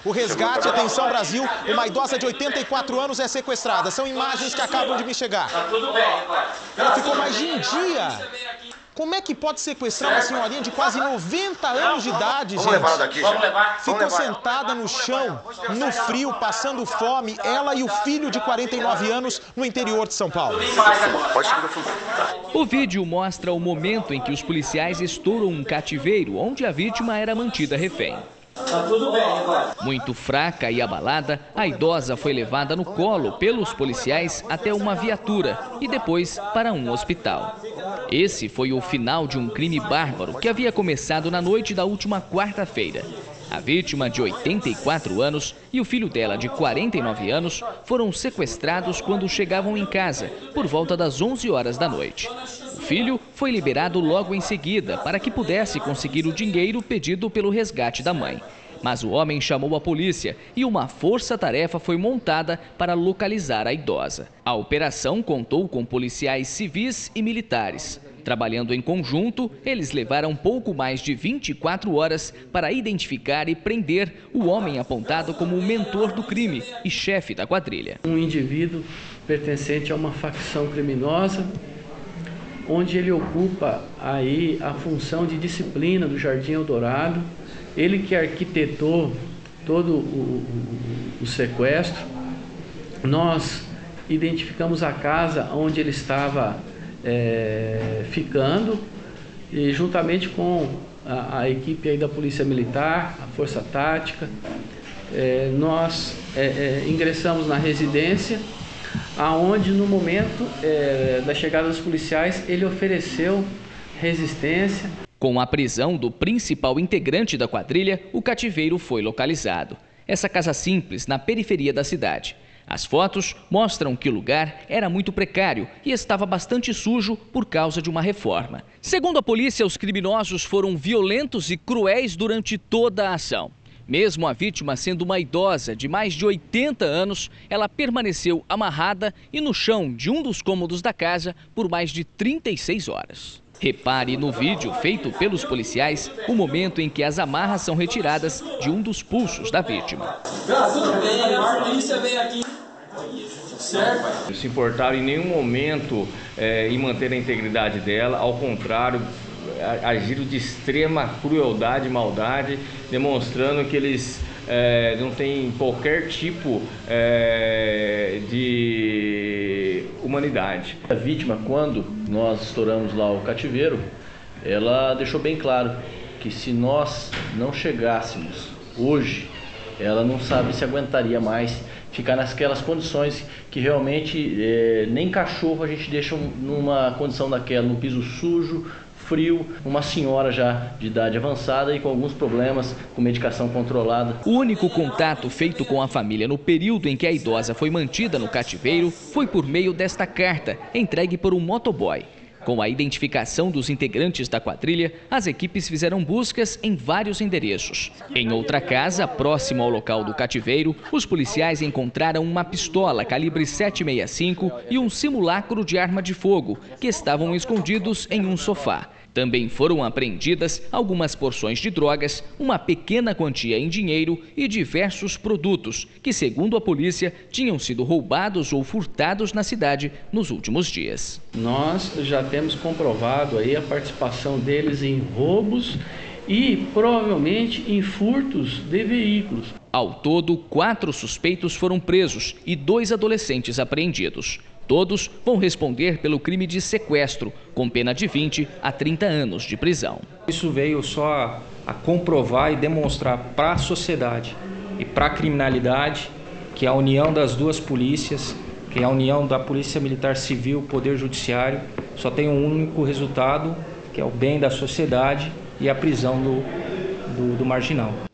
O resgate, atenção Brasil, uma idosa de 84 anos é sequestrada. São imagens que acabam de me chegar. Ela ficou mais de um dia. Como é que pode sequestrar uma senhorinha de quase 90 anos de idade, gente? Vamos levar ela daqui, gente. Ficou sentada no chão, no frio, passando fome, ela e o filho de 49 anos no interior de São Paulo. O vídeo mostra o momento em que os policiais estouram um cativeiro onde a vítima era mantida refém. Tá tudo bem agora. Muito fraca e abalada, a idosa foi levada no colo pelos policiais até uma viatura e depois para um hospital. Esse foi o final de um crime bárbaro que havia começado na noite da última quarta-feira. A vítima, de 84 anos, e o filho dela, de 49 anos, foram sequestrados quando chegavam em casa, por volta das 11 horas da noite. O filho foi liberado logo em seguida para que pudesse conseguir o dinheiro pedido pelo resgate da mãe. Mas o homem chamou a polícia e uma força-tarefa foi montada para localizar a idosa. A operação contou com policiais civis e militares. Trabalhando em conjunto, eles levaram pouco mais de 24 horas para identificar e prender o homem apontado como o mentor do crime e chefe da quadrilha. Um indivíduo pertencente a uma facção criminosa, onde ele ocupa aí a função de disciplina do Jardim Eldorado. Ele que arquitetou todo o sequestro. Nós identificamos a casa onde ele estava ficando, e juntamente com a equipe aí da Polícia Militar, a Força Tática, nós ingressamos na residência, aonde no momento da chegada dos policiais ele ofereceu resistência. Com a prisão do principal integrante da quadrilha, o cativeiro foi localizado. Essa casa simples na periferia da cidade. As fotos mostram que o lugar era muito precário e estava bastante sujo por causa de uma reforma. Segundo a polícia, os criminosos foram violentos e cruéis durante toda a ação. Mesmo a vítima sendo uma idosa de mais de 80 anos, ela permaneceu amarrada e no chão de um dos cômodos da casa por mais de 36 horas. Repare no vídeo feito pelos policiais o momento em que as amarras são retiradas de um dos pulsos da vítima. Tudo bem, a polícia veio aqui. Certo? Não se importaram em nenhum momento em manter a integridade dela, ao contrário, agiram de extrema crueldade e maldade, demonstrando que eles não têm qualquer tipo de humanidade. A vítima, quando nós estouramos lá o cativeiro, ela deixou bem claro que se nós não chegássemos hoje, ela não sabe se aguentaria mais ficar naquelas condições que realmente nem cachorro a gente deixa numa condição daquela, num piso sujo, frio, uma senhora já de idade avançada e com alguns problemas com medicação controlada. O único contato feito com a família no período em que a idosa foi mantida no cativeiro foi por meio desta carta, entregue por um motoboy. Com a identificação dos integrantes da quadrilha, as equipes fizeram buscas em vários endereços. Em outra casa, próximo ao local do cativeiro, os policiais encontraram uma pistola calibre 7,65 e um simulacro de arma de fogo, que estavam escondidos em um sofá. Também foram apreendidas algumas porções de drogas, uma pequena quantia em dinheiro e diversos produtos que, segundo a polícia, tinham sido roubados ou furtados na cidade nos últimos dias. Nós já temos comprovado aí a participação deles em roubos e provavelmente em furtos de veículos. Ao todo, 4 suspeitos foram presos e 2 adolescentes apreendidos. Todos vão responder pelo crime de sequestro, com pena de 20 a 30 anos de prisão. Isso veio só a comprovar e demonstrar para a sociedade e para a criminalidade que a união das duas polícias, que a união da Polícia Militar Civil e Poder Judiciário, só tem um único resultado, que é o bem da sociedade e a prisão do marginal.